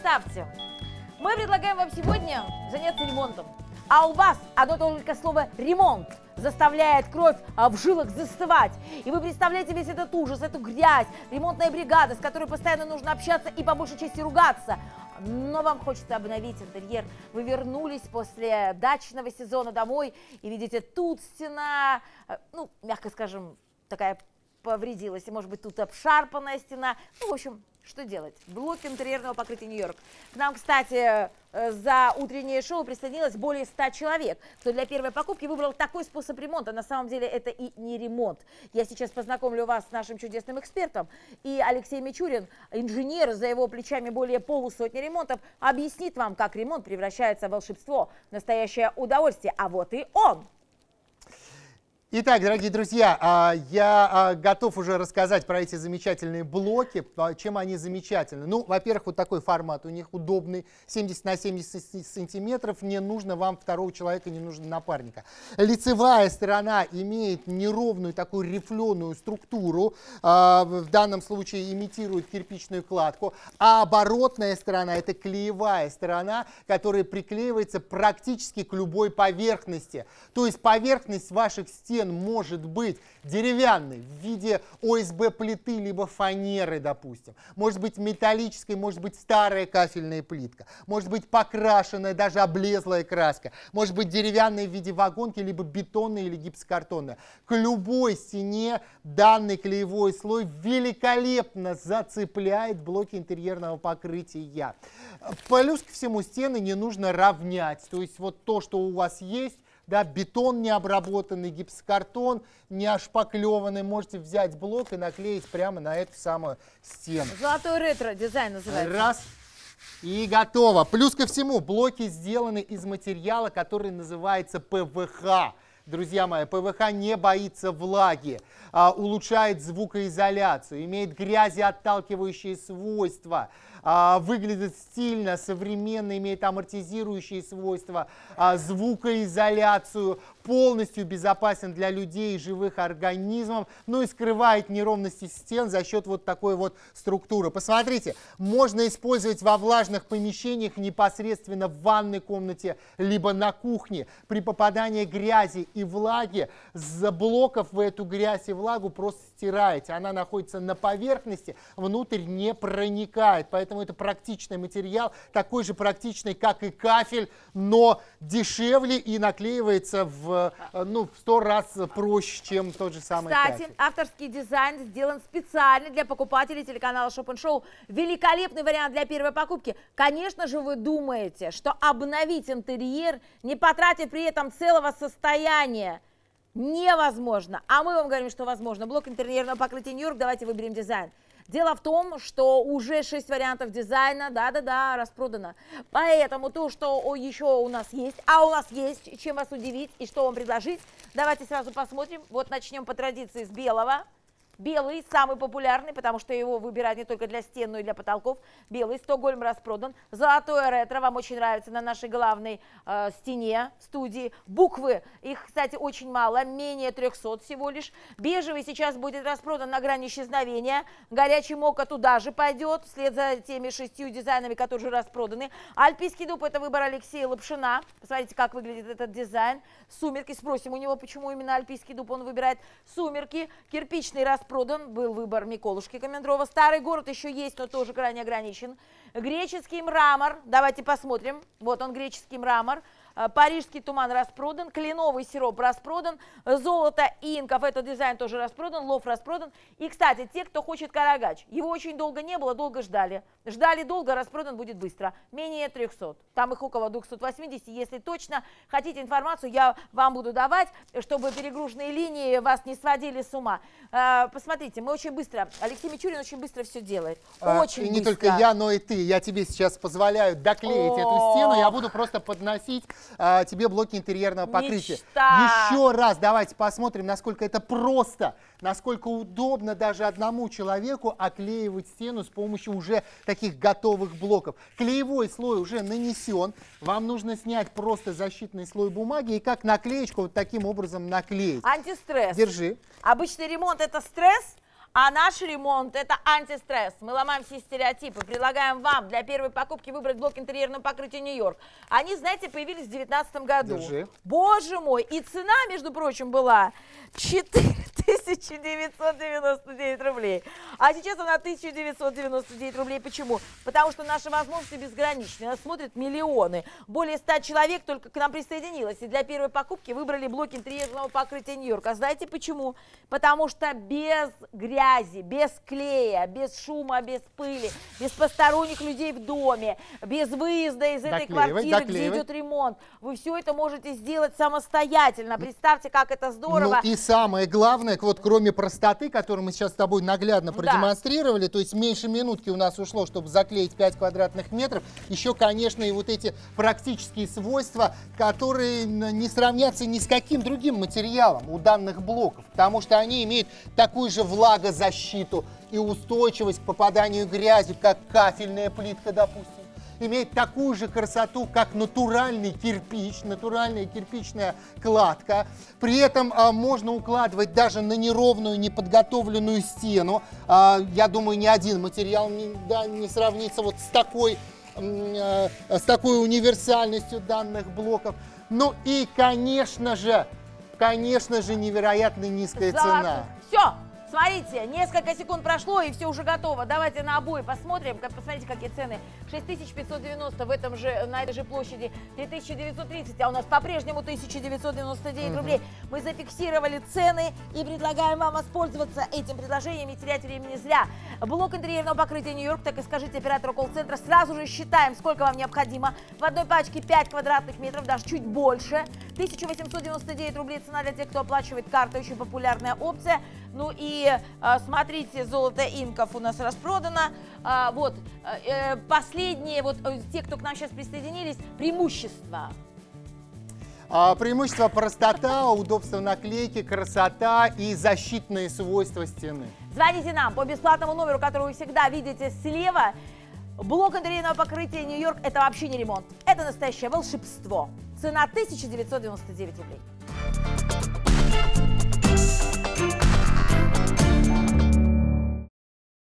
представьте, мы предлагаем вам сегодня заняться ремонтом. А у вас одно только слово «ремонт» заставляет кровь в жилах застывать. И вы представляете весь этот ужас, эту грязь, ремонтная бригада, с которой постоянно нужно общаться и по большей части ругаться. Но вам хочется обновить интерьер. Вы вернулись после дачного сезона домой и видите, тут стена, ну, мягко скажем, такая повредилась. И, может быть, тут обшарпанная стена. Ну, в общем, что делать? Блок интерьерного покрытия Нью-Йорк. К нам, кстати, за утреннее шоу присоединилось более 100 человек, кто для первой покупки выбрал такой способ ремонта. На самом деле это и не ремонт. Я сейчас познакомлю вас с нашим чудесным экспертом. И Алексей Мичурин, инженер, за его плечами более полусотни ремонтов, объяснит вам, как ремонт превращается в волшебство, в настоящее удовольствие. А вот и он. Итак, дорогие друзья, я готов уже рассказать про эти замечательные блоки, чем они замечательны. Ну, во-первых, вот такой формат у них удобный, 70 на 70 сантиметров, не нужно вам второго человека, не нужно напарника. Лицевая сторона имеет неровную такую рифленую структуру, в данном случае имитирует кирпичную кладку, а оборотная сторона — это клеевая сторона, которая приклеивается практически к любой поверхности. То есть поверхность ваших стен может быть деревянной в виде ОСБ-плиты, либо фанеры, допустим. Может быть металлической, может быть старая кафельная плитка. Может быть покрашенная, даже облезлая краска. Может быть деревянная в виде вагонки, либо бетонная или гипсокартонная. К любой стене данный клеевой слой великолепно зацепляет блоки интерьерного покрытия. Плюс ко всему, стены не нужно равнять. То есть вот то, что у вас есть, да, бетон не обработанный, гипсокартон не ошпаклеванный, можете взять блок и наклеить прямо на эту самую стену. Золотой ретро-дизайн называется. Раз. И готово. Плюс ко всему, блоки сделаны из материала, который называется ПВХ. Друзья мои, ПВХ не боится влаги, улучшает звукоизоляцию, имеет грязеотталкивающие свойства, выглядит стильно, современно, имеет амортизирующие свойства, звукоизоляцию, полностью безопасен для людей и живых организмов, ну и скрывает неровности стен за счет вот такой вот структуры. Посмотрите, можно использовать во влажных помещениях непосредственно в ванной комнате, либо на кухне. При попадании грязи и влаги с блоков вы эту грязь и влагу просто стираете. Она находится на поверхности, внутрь не проникает. Поэтому это практичный материал, такой же практичный, как и кафель, но дешевле и наклеивается в 100 раз проще, чем тот же самый Кстати, кафель. авторский дизайн сделан специально для покупателей телеканала Shop & Show. Великолепный вариант для первой покупки. Конечно же, вы думаете, что обновить интерьер, не потратив при этом целого состояния, невозможно. А мы вам говорим, что возможно. Блок интерьерного покрытия Нью-Йорк, давайте выберем дизайн. Дело в том, что уже 6 вариантов дизайна, да-да-да, распродано. Поэтому то, что еще у нас есть, а у нас есть, чем вас удивить и что вам предложить, давайте сразу посмотрим. Вот начнем по традиции с белого. Белый самый популярный, потому что его выбирают не только для стен, но и для потолков. Белый, Стокгольм распродан. Золотое ретро, вам очень нравится на нашей главной стене в студии. Буквы, их, кстати, очень мало, менее 300 всего лишь. Бежевый сейчас будет распродан на грани исчезновения. Горячий мока туда же пойдет, вслед за теми 6 дизайнами, которые уже распроданы. Альпийский дуб — это выбор Алексея Лапшина. Посмотрите, как выглядит этот дизайн. Сумерки, спросим у него, почему именно Альпийский дуб он выбирает. Сумерки, кирпичный распродан, был выбор Миколушки Комендрова. Старый город еще есть, но тоже крайне ограничен. Греческий мрамор, давайте посмотрим. Вот он, греческий мрамор. Парижский туман распродан, кленовый сироп распродан, золото инков, этот дизайн тоже распродан, лов распродан. И, кстати, те, кто хочет карагач, его очень долго не было, долго ждали. Ждали долго, распродан будет быстро, менее 300. Там их около 280, если точно хотите информацию, я вам буду давать, чтобы перегруженные линии вас не сводили с ума. Посмотрите, мы очень быстро, Алексей Мичурин очень быстро все делает, очень и не быстро. только я, но и ты. Я тебе сейчас позволяю доклеить эту стену, я буду просто подносить тебе блоки интерьерного покрытия. Мечта. Еще раз давайте посмотрим, насколько это просто, насколько удобно даже одному человеку оклеивать стену с помощью уже таких готовых блоков. Клеевой слой уже нанесен, вам нужно снять просто защитный слой бумаги и как наклеечку вот таким образом наклеить. Антистресс. Держи. Обычный ремонт — это стресс, А наш ремонт – это антистресс. Мы ломаем все стереотипы. Предлагаем вам для первой покупки выбрать блок интерьерного покрытия Нью-Йорк. Они, знаете, появились в 2019 году. Держи. Боже мой! И цена, между прочим, была 4999 рублей. А сейчас она 1999 рублей. Почему? Потому что наши возможности безграничны. Нас смотрят миллионы. Более 100 человек только к нам присоединилось. И для первой покупки выбрали блок интерьерного покрытия Нью-Йорк. А знаете почему? Потому что без грязи, без клея, без шума, без пыли, без посторонних людей в доме, без выезда из этой квартиры, где идет ремонт, вы все это можете сделать самостоятельно. Представьте, как это здорово. Ну и самое главное, вот кроме простоты, которую мы сейчас с тобой наглядно продемонстрировали, то есть меньше минутки у нас ушло, чтобы заклеить 5 квадратных метров, еще, конечно, и вот эти практические свойства, которые не сравнятся ни с каким другим материалом у данных блоков, потому что они имеют такую же влагозащиту и устойчивость к попаданию грязи, как кафельная плитка, допустим. Имеет такую же красоту, как натуральный кирпич, натуральная кирпичная кладка. При этом можно укладывать даже на неровную, неподготовленную стену. Я думаю, ни один материал не сравнится вот с такой универсальностью данных блоков. Ну и, конечно же, невероятно низкая цена. Все! Смотрите, несколько секунд прошло, и все уже готово. Давайте на обои посмотрим. Посмотрите, какие цены. 6590 на этой же площади 3930, а у нас по-прежнему 1999 рублей. Мы зафиксировали цены и предлагаем вам воспользоваться этим предложением, не терять времени зря. Блок интерьерного покрытия Нью-Йорк, так и скажите оператору колл-центра. Сразу же считаем, сколько вам необходимо. В одной пачке 5 квадратных метров, даже чуть больше. 1899 рублей цена для тех, кто оплачивает картой, очень популярная опция. Ну и смотрите, золото инков у нас распродано. Последние, те, кто к нам сейчас присоединились, преимущества. Преимущество простота, удобство наклейки, красота и защитные свойства стены. Звоните нам по бесплатному номеру, который вы всегда видите слева. Блок интерьерного покрытия Нью-Йорк – это вообще не ремонт. Это настоящее волшебство. Цена 1999 рублей.